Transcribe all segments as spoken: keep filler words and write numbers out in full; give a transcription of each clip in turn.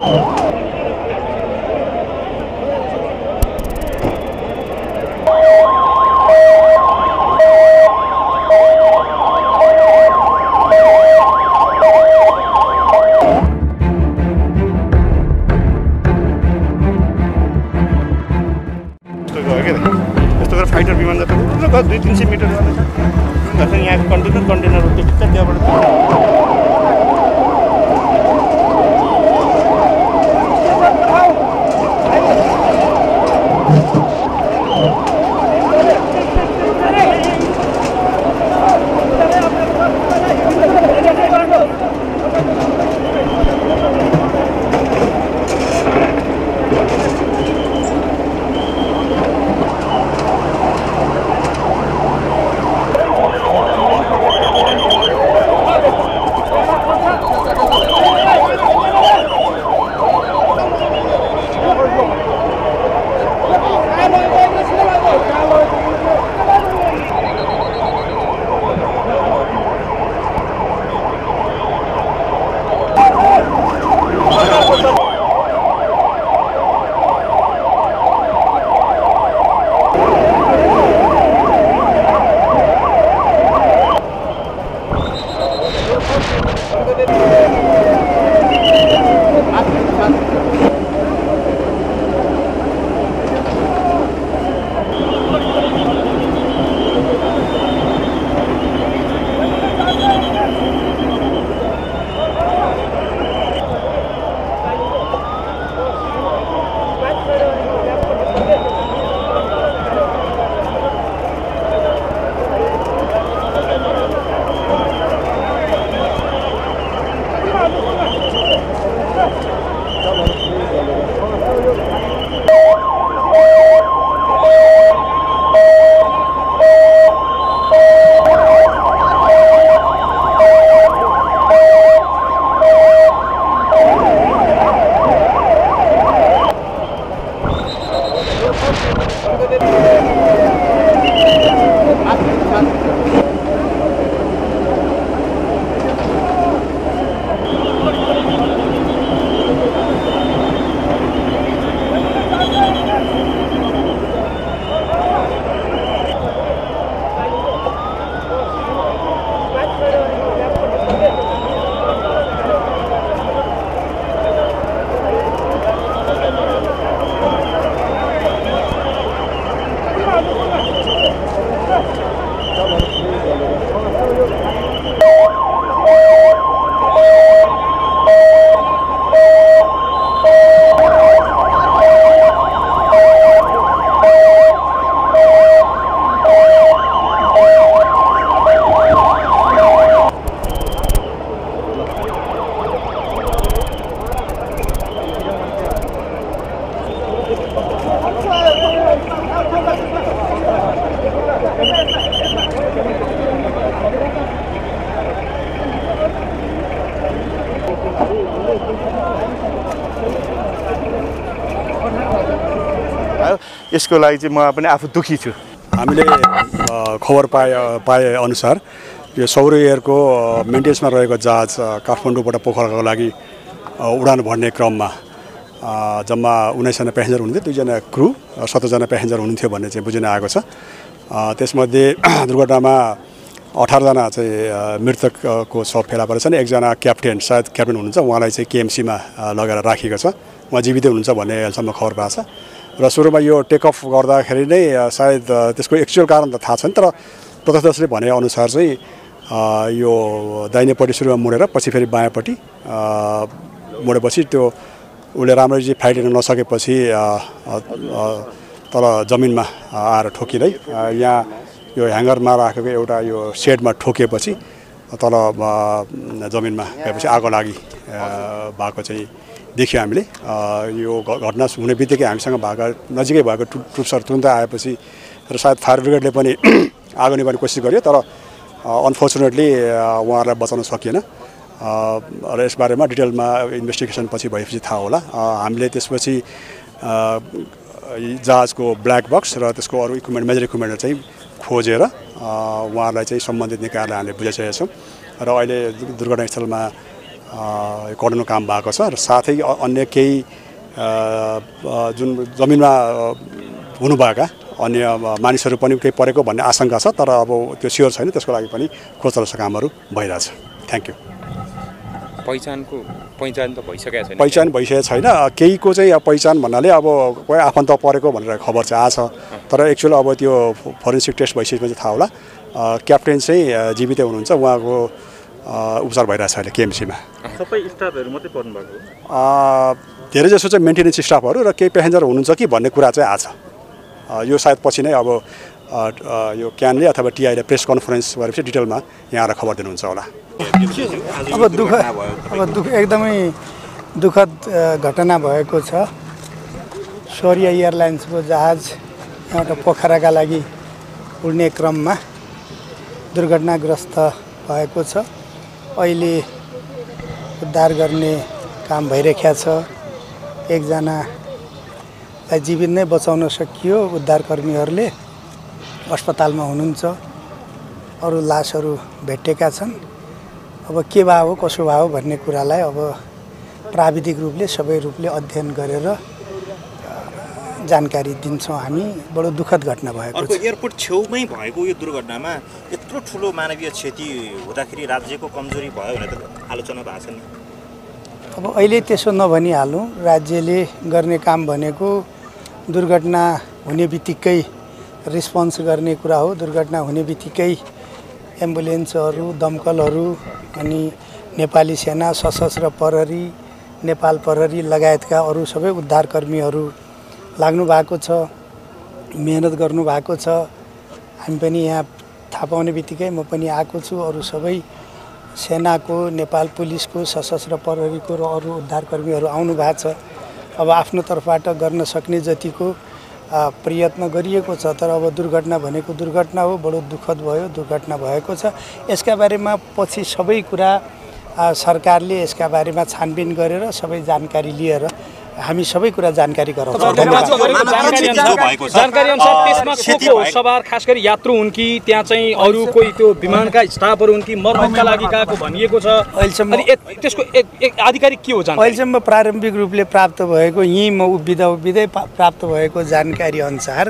Fighter विमान जस्तो दुई तीन सय मिटर जान्छ यहाँको कन्टेनर कन्टेनर त्यहाँ त्यहाँबाट यसको लागि चाहिँ म पनि आफू दुखी छु। हामीले खबर पाए पाए अनुसार यो सौर्य एयरको मेन्टेनेन्समा रहेको जहाज काठमाडौँबाट पोखराको लागि उडान भर्ने क्रममा जम्मा उन्नाइसजना प्यासेन्जर हुनुहुन्थ्यो, दुईजना क्रू सत्रजना प्यासेन्जर हुनुहुन्थ्यो भन्ने चाहिँ बुझिन आएको छ। त्यसमध्ये दुर्घटनामा अठारजना चाहिँ मृतकको शव फेला परेछन्। एकजना क्याप्टेन सायद क्याप्टेन हुनुहुन्छ, उहाँलाई चाहिँ केएमसीमा लगेर राखिएको छ, उहाँ जीवितै हुनुहुन्छ भन्ने अहिलेसम्म खबर पाएको छ। र सुरुमा यो टेक अफ गर्दाखेरि नै सायद त्यसको एक्चुअल कारण त थाहा छैन, तर प्रत्यक्षदर्शीले भने अनुसार चाहिँ यो दाहिनेपट्टि सुरुमा मुडेर पछि फेरि बायाँपट्टि मुडेपछि त्यो उसले राम्ररी चाहिँ फ्लाइट लिन नसकेपछि तल जमिनमा आएर ठोकिँदै यहाँ यो ह्याङ्गरमा राखेको एउटा यो सेडमा ठोकिएपछि तल जमिनमा गएपछि आगो लागि भएको चाहिँ देख्यो हामीले। यो घटना हुने बित्तिकै हामीसँग भएको नजिकै भएको ट्रुप्सहरू तुरुन्तै आएपछि र सायद फायर ब्रिगेडले पनि आगो निभाउने कोसिस गर्यो, तर अनफर्चुनेटली उहाँहरूलाई बचाउन सकिएन। र यसबारेमा डिटेलमा इन्भेस्टिगेसन पछि भएपछि थाहा होला। हामीले त्यसपछि जहाजको ब्ल्याक बक्स र त्यसको अरू इक्विपमेन्ट मेजर इक्विपमेन्टहरू चाहिँ खोजेर उहाँहरूलाई चाहिँ सम्बन्धित निकायलाई हामीले बुझाइसकेका छौँ। र अहिले दुर्घटनास्थलमा कडाउनु काम भएको छ र साथै अन्य केही जुन जमिनमा हुनुभएका अन्य मानिसहरू पनि केही परेको भन्ने आशंका छ, तर अब त्यो स्योर छैन। त्यसको लागि पनि खोज तलास कामहरू भइरहेछ। Thank you. पहिचानको पहिचान त भइसकेको छैन? पहिचान भइसकेको छैन। केहीको चाहिँ अब पहिचान भन्नाले अब कोही आफन्त परेको भनेर खबर चाहिँ आछ, तर एक्चुअली अब त्यो फोरेन्सिक टेस्ट भइसकेपछि थाहा होला। क्याप्टेन चाहिँ जीवितै हुनुहुन्छ, उहाँको उपचार भइरहेछ अहिले केएमसीमा। सबै स्टाफहरू मात्रै पर्नु भएको? धेरै जसो चाहिँ मेन्टेनेन्स स्टाफहरू र केही पेसेन्जर हुनुहुन्छ कि भन्ने कुरा चाहिँ आछ। यो सायद पछि नै अब यो क्यानले अथवा टिआईले प्रेस कन्फरेन्स गरेपछि डिटेलमा यहाँ आएर खबर दिनुहुन्छ होला। अब दुःख अब दुःख एकदमै दुःखद घटना भएको छ। शौर्य एयरलाइन्सको जहाज एउटा पोखराका लागि उड्ने क्रममा दुर्घटनाग्रस्त भएको छ। अहिले उद्धार गर्ने काम भइरहेको छ। एकजनालाई जीवित नै बचाउन सकियो, उद्धारकर्मीहरूले अस्पतालमा हुनुहुन्छ। अरू लासहरू भेटेका छन्। अब के भयो कसो भयो भन्ने कुरालाई अब प्राविधिक रूपले सबै रूपले अध्ययन गरेर जानकारी दिन्छौँ हामी। बडो दुःखद घटना भएको छ। अर्को एयरपोर्ट छेउमै भएको यो दुर्घटनामा यत्रो ठुलो मानवीय क्षति हुँदाखेरि राज्यको कमजोरी भयो भने त आलोचना भएको छ नि। अब अहिले त्यसो नभनिहालौँ। राज्यले गर्ने काम भनेको दुर्घटना हुने बित्तिकै रिस्पोन्स गर्ने कुरा हो। दुर्घटना हुने बित्तिकै एम्बुलेन्सहरू, दमकलहरू अनि नेपाली सेना, सशस्त्र प्रहरी, नेपाल प्रहरी लगायतका अरू सबै उद्धारकर्मीहरू लाग्नु भएको छ, मेहनत गर्नु भएको छ। हामी पनि यहाँ थाहा पाउने बित्तिकै म पनि आएको छु। अरू सबै सेनाको, नेपाल पुलिसको, सशस्त्र प्रहरीको र अरू उद्धारकर्मीहरू आउनु भएको छ। अब आफ्नो तर्फबाट गर्न सक्ने जतिको प्रयत्न गरिएको छ। तर अब दुर्घटना भनेको दुर्घटना हो। बडो दुःखद भयो, दुर्घटना भएको छ। यसका बारेमा पछि सबै कुरा सरकारले यसका बारेमा छानबिन गरेर सबै जानकारी लिएर हामी सबै कुरा जानकारी गराउँछौँ। जानकारी अनुसार त्यसमा को को सवार खास गरी यात्रु हुन् कि त्यहाँ चाहिँ अरू कोही त्यो विमानका स्टाफहरू हुन् कि मर्मतका लागि गएको भनिएको छ? अहिलेसम्म त्यसको एक आधिकारिक के हो जानकारी? अहिलेसम्म प्रारम्भिक रूपले प्राप्त भएको यहीँ म उभिँदा उभिँदै प्राप्त भएको जानकारी अनुसार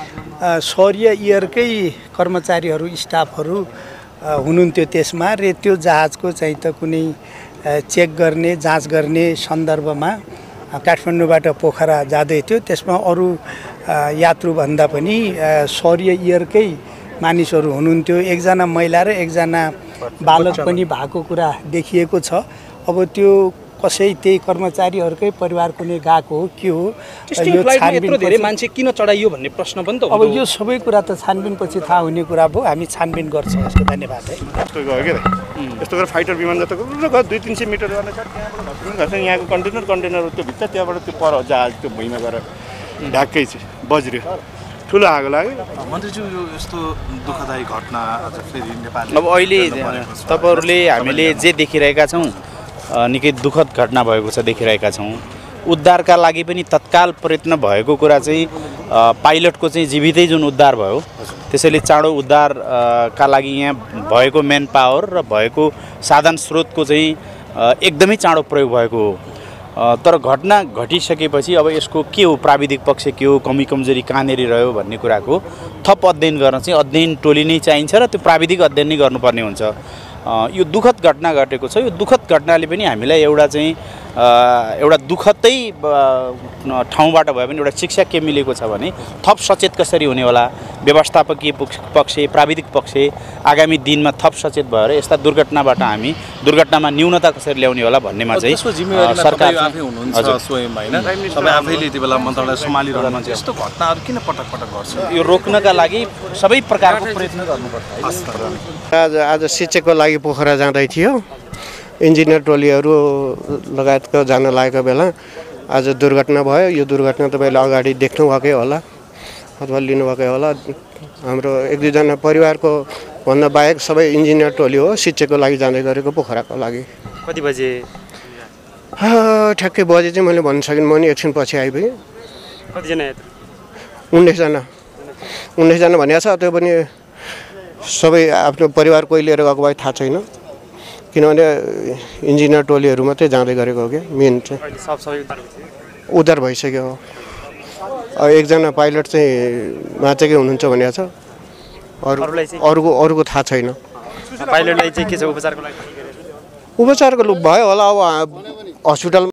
शौर्य एयरकै कर्मचारीहरू, स्टाफहरू हुनुहुन्थ्यो त्यसमा। र त्यो जहाजको चाहिँ त कुनै चेक गर्ने, जाँच गर्ने सन्दर्भमा काठमाडौँबाट पोखरा जाँदै थियो। त्यसमा अरू यात्रुभन्दा पनि शौर्य एयरकै मानिसहरू हुनुहुन्थ्यो। एकजना महिला र एकजना बालक पनि भएको कुरा देखिएको छ। अब त्यो कसै त्यही कर्मचारीहरूकै परिवार कुनै गएको हो के हो, यो छानबिन धेरै मान्छे किन चढाइयो भन्ने प्रश्न पनि त अब यो सबै कुरा त छानबिनपछि थाहा हुने कुरा भयो। हामी छानबिन गर्छौँ यसको। धन्यवाद है। यस्तो गयो के यस्तो गरेर फाइटर विमान जस्तो गयो दुई तिन सय मिटर जाने छ। त्यहाँबाट घट्छ यहाँको कन्टेनर कन्टेनर त्यो भित्र त्यहाँबाट त्यो पर जहाज त्यो भुइँमा गएर ढ्याक्कै चाहिँ बज्रियो। ठुलो आगो लाग्यो। मन्त्रीज्यू यो यस्तो दुःखदायी घटना आज फेरि नेपाल अब अहिले तपाईँहरूले हामीले जे देखिरहेका छौँ निकै दुःखद घटना भएको छ देखिरहेका छौँ। उद्धारका लागि पनि तत्काल प्रयत्न भएको कुरा चाहिँ पाइलटको चाहिँ जीवितै जुन उद्धार भयो, त्यसैले चाँडो उद्धारका लागि यहाँ भएको म्यान पावर र भएको साधन स्रोतको चाहिँ एकदमै चाँडो प्रयोग भएको हो। तर घटना घटिसकेपछि अब यसको के हो, प्राविधिक पक्ष के हो, कमी कमजोरी कहाँनिर रह्यो भन्ने कुराको थप अध्ययन गर्न चाहिँ अध्ययन टोली नै चाहिन्छ र त्यो प्राविधिक अध्ययन नै गर्नुपर्ने हुन्छ। यो दुःखद घटना घटेको छ। यो दुःखद घटनाले पनि हामीलाई एउटा चाहिँ एउटा दुःखदै ठाउँबाट भयो भने एउटा शिक्षा के मिलेको छ भने थप सचेत कसरी हुने होला, व्यवस्थापकीय पक्ष, प्राविधिक पक्ष आगामी दिनमा थप सचेत भएर यस्ता दुर्घटनाबाट हामी दुर्घटनामा न्यूनता कसरी ल्याउने होला भन्नेमा चाहिँ सरकार आफै हुनुहुन्छ स्वयं हैन, सबै आफैले यति बेला मन्त्रालय सम्हालिरहनु हुन्छ। यस्तो घटनाहरू किन पटक पटक गर्छ? यो रोक्नका लागि सबै प्रकारको प्रयत्न गर्नुपर्छ। आज आज शिक्षकको लागि पोखरा जाँदै थियो। इन्जिनियर टोलीहरू लगायतको जान लागेको बेला आज दुर्घटना भयो। यो दुर्घटना तपाईँले अगाडि देख्नुभएकै होला अथवा लिनुभएकै होला। हाम्रो एक दुईजना परिवारको भन्दा बाहेक सबै इन्जिनियर टोली हो शिक्षकको लागि जाँदै गरेको पोखराको लागि। कति बजे? ठ्याक्कै बजे चाहिँ मैले भन्न सकिनँ। म नि एकछिन पछि आइपुगेँ। कतिजना? उन्नाइसजना उन्नाइसजना भनिएको छ। त्यो पनि सबै आफ्नो परिवार कोही लिएर गएको भए थाहा छैन। किनभने इन्जिनियर टोलीहरू मात्रै जाँदै गरेको हो कि मेन चाहिँ उद्धार भइसक्यो हो। एकजना पाइलट चाहिँ बाँचेकै हुनुहुन्छ भनेको छ, अरू अरूको अरूको थाहा छैन। पाइलटलाई चाहिँ के छ उपचारको लागि उपचारको भयो होला अब हस्पिटल